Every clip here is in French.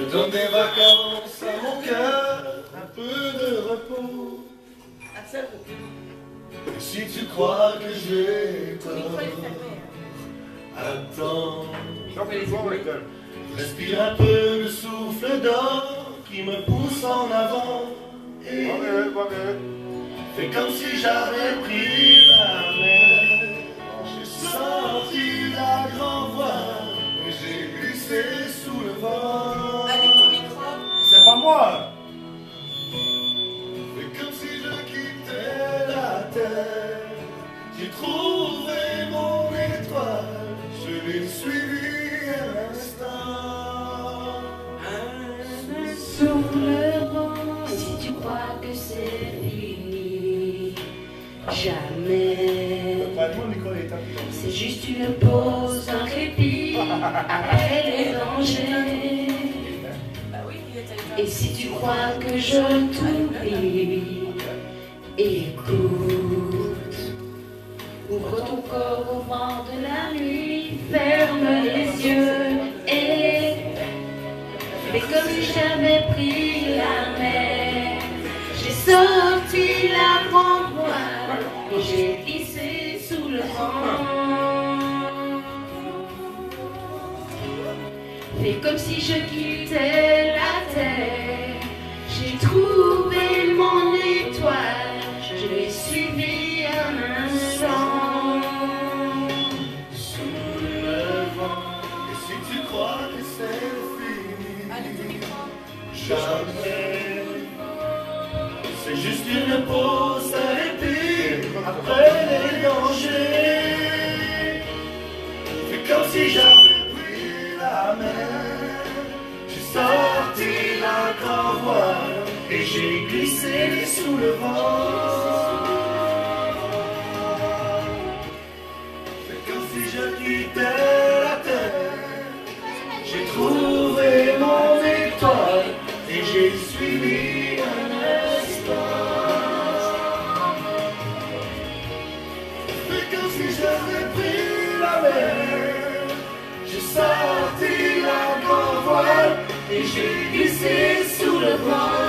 Je donne des vacances à mon cœur, un peu de repos. Et si tu crois que j'ai tort, attends. Respire un peu le souffle d'or qui me pousse en avant. Et fais comme si j'avais pris la mer. J'ai sorti la grand voile et j'ai glissé sous le vent. Avec ton micro. C'est pas moi. Fais comme si je quittais la terre. J'ai trouvé mon étoile, je l'ai suivi un instant. Sur le vent, et si tu crois que c'est fini, jamais. C'est juste une pause, un répit après les dangers. Bah oui, il était. Et si tu crois que je t'oublie, écoute. Ouvre ton corps au vent de la nuit, ferme les yeux et fais comme si j'avais pris la mer. J'ai sorti la grande voile et j'ai glissé sous le vent. Fais comme si je quittais la terre. J'ai trouvé mon étoile, je l'ai suivi un instant. Sous le vent, et si tu crois que c'est fini, Avec ton micro. jamais. C'est juste une pause, un répit après les dangers. Fais comme si j'avais pris la mer. J'ai sorti la grand voile et j'ai glissé sous le vent. Fais comme si je quittais la terre. J'ai trouvé mon étoile et j'ai suivi un instant. Fais comme si j'avais pris la mer. J'ai sorti la grande voile et j'ai glissé sous le vent.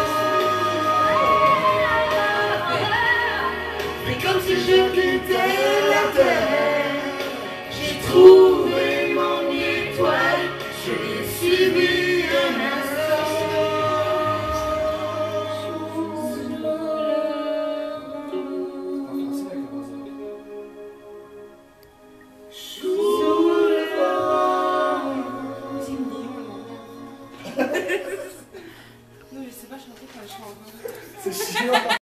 Fais comme si je quittais la terre. J'ai trouvé mon étoile, je l'ai suivi un instant. Sous le vent. Non, je sais pas chanter quand je chante. C'est chiant.